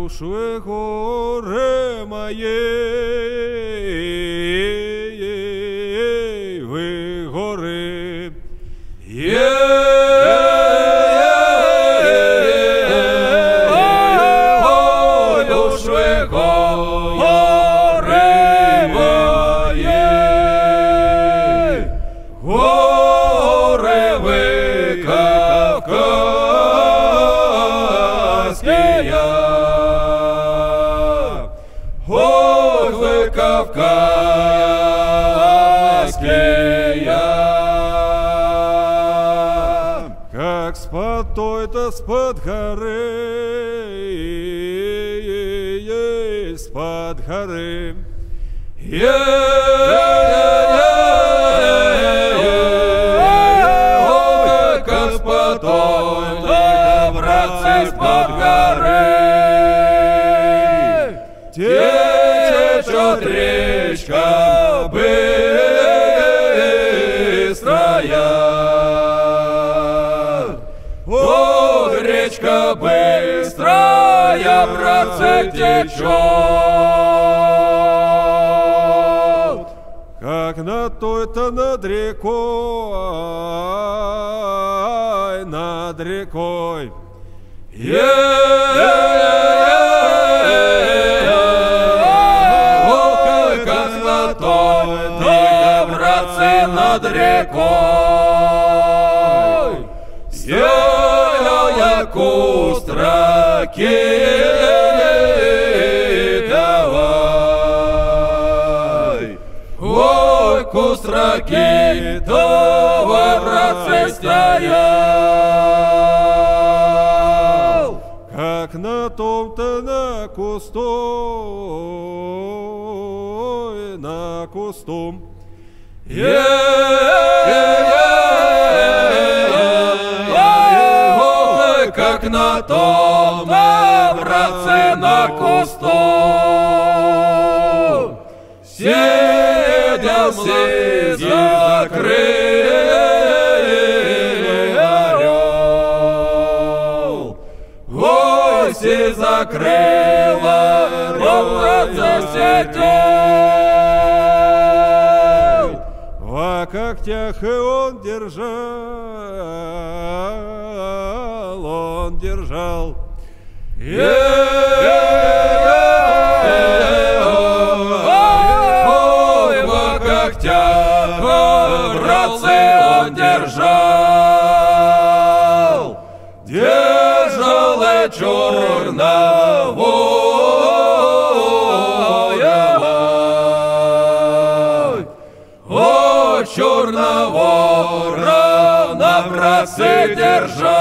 души горе моей, вы горы. Как спад той-то спад горы, спад горы. Как спад той-то, братцы, спад горы. Течет речка быстрая. О, речка быстрая, братцы, течет. Как на той-то над рекой, над рекой. Как на той-то, братцы, над рекой. Сея кустраки давай. Ой, кустраки давай, братцы, стоял. Как на том-то на кусту. Как на том, братцы, на кусту. Сидел закрыл орел. Ой, закрыла, братцы, сидел. В когтях и он держал. Ой, в когтях, братцы, он держал. Держал и черного. Черного ворона, братцы, держал.